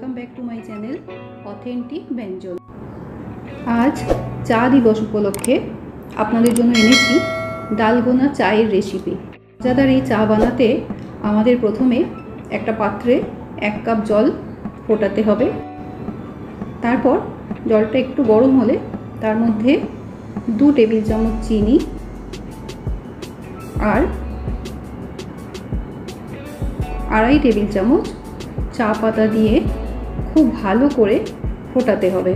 Welcome back to my channel authentic ব্যঞ্জন। आज चा दिवस उपलक्षे आपनादेर जोन्नो এনেছি ডালগোনা চায়ের রেসিপি। मजादार এই চা বানাতে আমাদের প্রথমে একটা পাত্রে 1 কাপ জল ফোটাতে হবে। তারপর জলটা একটু গরম হলে তার মধ্যে 2 টেবিল চামচ চিনি और 2.5 টেবিল চামচ चा पाता दिए खूब भालो करे फोटाते होबे।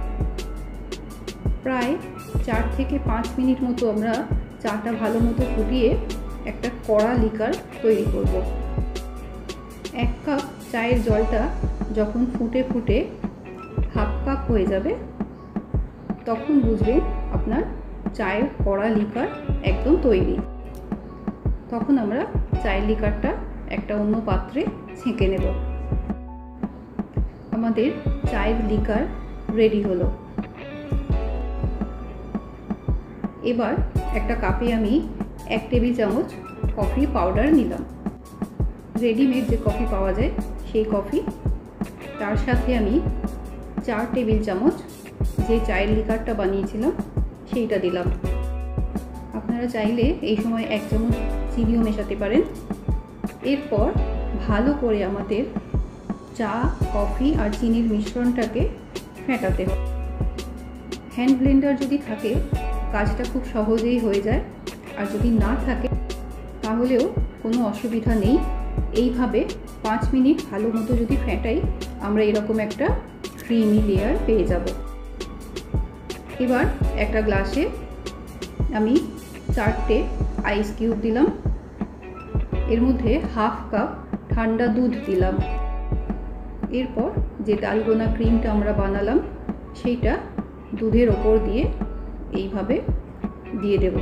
प्राय 4 থেকে 5 मिनट मतो आमरा चाटा भालो मतो फुटिए एकटा कड़ा लिकार तैरी करब। 1 कप चायेर जलटा जखन फुटे फुटे हाफ कप हो जाबे तखन बुझबेन आपनार चायेर कड़ा लिकार एकदम तैरी। तखन आमरा चायेर लिकारटा एकटा अन्य पात्रे छेके नेब। आमादेर चायेर लिकार रेडी हलो। एबार एकटा कापे आमी 1 टेबिल चामच कफि पाउडार निलाम। रेडिमेड जे कफि पावा जाय सेई कफि, तार साथे आमी 4 टेबिल चामच जे चायेर लिकारटा बानिয়েছিলাম सेइटा दिलाम। आपनारा चाइले एई समय 1 चामच चिनिও मेशाते पारेन। एरपर भालो करे आमादेर चा कफि और चीनिर मिश्रणटाके फेटाते हो। हैंड ब्लेंडार यदि थाके काजटा खूब सहजेई हो जाए और यदि ना थाके ताहलेও कोनो असुविधा नेই। এইভাবে 5 मिनट भालो मतो यदि फेटाई आमरा एरकम एकटा क्रीमी लेयार पेये যাব। एबार एकटा ग्लासे आमी 4टे आइस किউব दिलाम। एर मধ্যে हाफ कप ঠান্ডা दूध दिलाम। एरपर जे डालगोना क्रीमटा आमरा बानालाम सेटा दूधेर ओपर दिए এইভাবে দিয়ে দেব।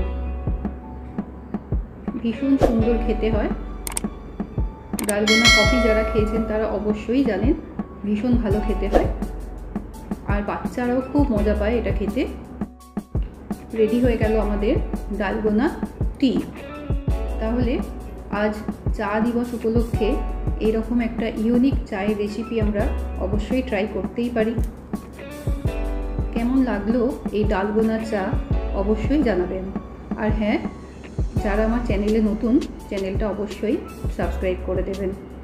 भीषण सुंदर खेते হয়। डालगोना कफि যারা খেয়েছেন তারা অবশ্যই জানেন ভীষণ ভালো খেতে হয় আর বাচ্চারাও খুব মজা পায় এটা খেতে। রেডি হয়ে গেল আমাদের ডালগোনা টি। তাহলে आज चा दिवस उपलक्षे एरकम एक यूनिक चायेर रेसिपि आमरा अवश्यई ट्राई करतेई पारी। केमन लागलो ये डालगोना चा अवश्यई जानाबेन। और हाँ, जारा आमार चैनेले नतून चैनेलटा अवश्यई सबस्क्राइब करे देबेन।